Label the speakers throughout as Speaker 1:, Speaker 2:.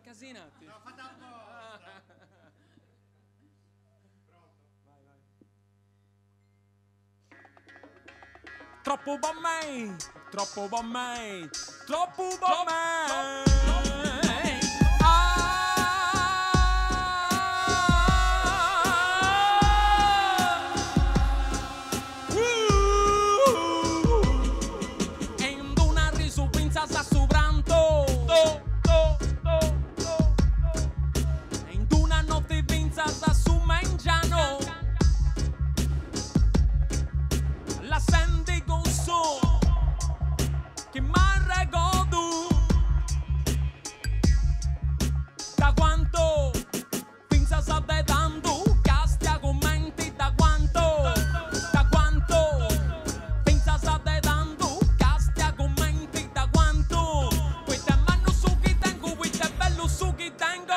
Speaker 1: Incasinati.
Speaker 2: No, fate apposta.
Speaker 1: Troppo per me, troppo per me, troppo per me. En una risu pinzas a su branto. En una notte pinzas a su mangiano. La senti gozo che m'arregodu da quanto pinzas a de tanto casti argomenti da quanto pinzas a de tanto casti argomenti da quanto queste mano su che tengo queste bello su che tengo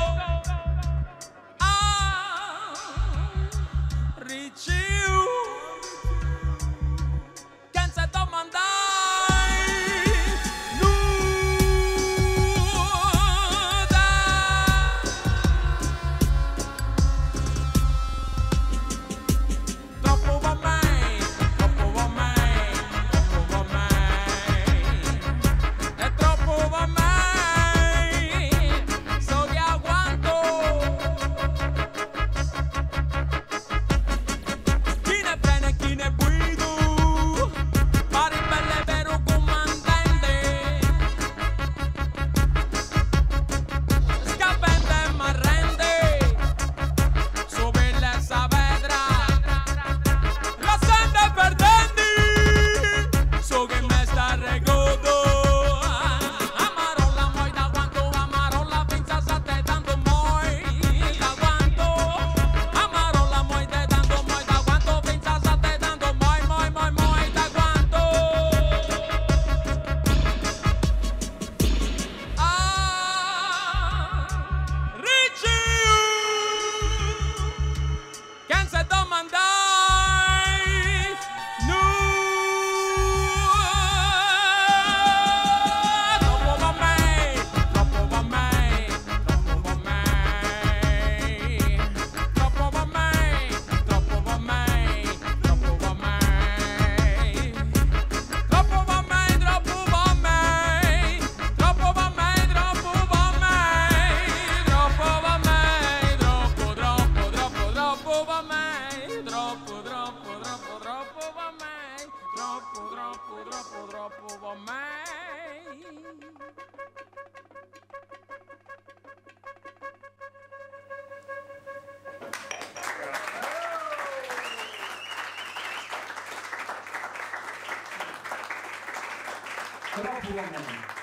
Speaker 1: ricciu troppo per me.
Speaker 3: Troppo per me.